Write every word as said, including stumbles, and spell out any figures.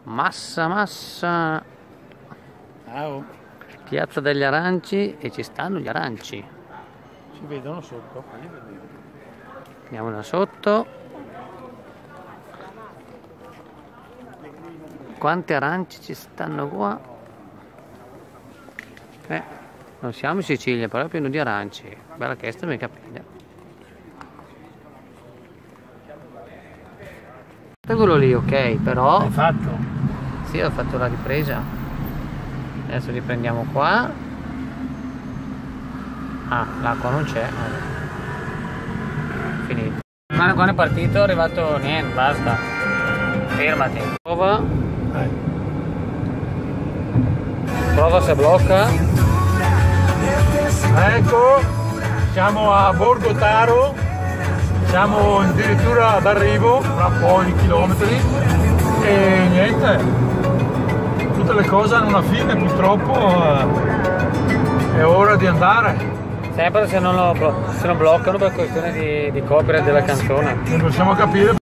Massa massa. Ciao. Piazza degli Aranci e ci stanno gli aranci. Si vedono sotto. Andiamo da sotto. Quanti aranci ci stanno qua? Eh, non siamo in Sicilia, però è pieno di aranci. Bella che sta, mi capiglia. Quello lì, ok, però... Hai fatto? Sì, ho fatto la ripresa. Adesso riprendiamo qua. Ah, l'acqua non c'è. Finito. Quando, quando è partito è arrivato niente, basta. Fermati. Prova. Vai. Prova se blocca. Ecco, siamo a Borgo Taro, siamo addirittura d'arrivo, fra un po' di chilometri e niente, tutte le cose hanno una fine purtroppo, eh, è ora di andare. Sempre se non, lo, se non bloccano per questione di, di copyright della canzone. Non possiamo capire.